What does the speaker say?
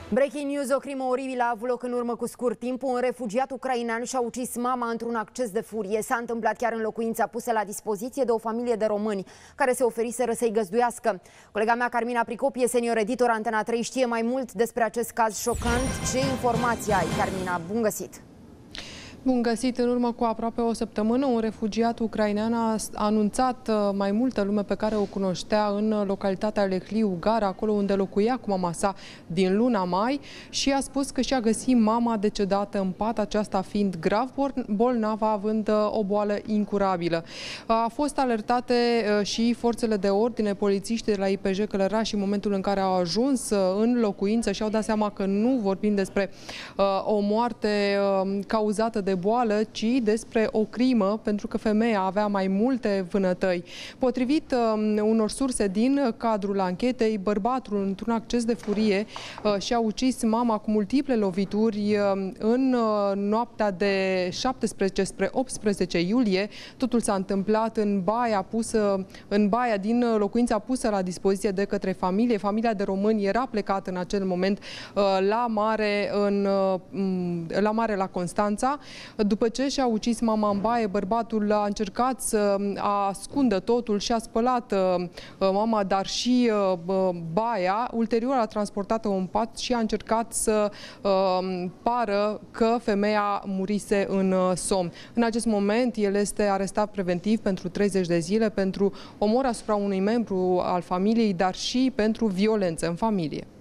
Breaking news: o crimă oribilă a avut loc în urmă cu scurt timp. Un refugiat ucrainean și-a ucis mama într-un acces de furie. S-a întâmplat chiar în locuința pusă la dispoziție de o familie de români care se oferiseră să-i găzduiască. Colega mea, Carmina Pricopie, senior editor Antena 3, știe mai mult despre acest caz șocant. Ce informații ai, Carmina? Bun găsit! Bun găsit! În urmă cu aproape o săptămână, un refugiat ucrainean a anunțat mai multă lume pe care o cunoștea în localitatea Lehliu Gara, acolo unde locuia cu mama sa din luna mai, și a spus că și-a găsit mama decedată în pat, aceasta fiind grav bolnavă, având o boală incurabilă. A fost alertate și forțele de ordine, polițiștii de la IPJ Călăraș, în momentul în care au ajuns în locuință și au dat seama că nu vorbim despre o moarte cauzată de boală, ci despre o crimă, pentru că femeia avea mai multe vânătăi. Potrivit unor surse din cadrul anchetei, bărbatul, într-un acces de furie, și-a ucis mama cu multiple lovituri în noaptea de 17 spre 18 iulie. Totul s-a întâmplat în baia din locuința pusă la dispoziție de către familie. Familia de români era plecată în acel moment la mare la Constanța. După ce și-a ucis mama în baie, bărbatul a încercat să ascundă totul și a spălat mama, dar și baia. Ulterior a transportat-o în pat și a încercat să pară că femeia murise în somn. În acest moment, el este arestat preventiv pentru 30 de zile pentru omor asupra unui membru al familiei, dar și pentru violență în familie.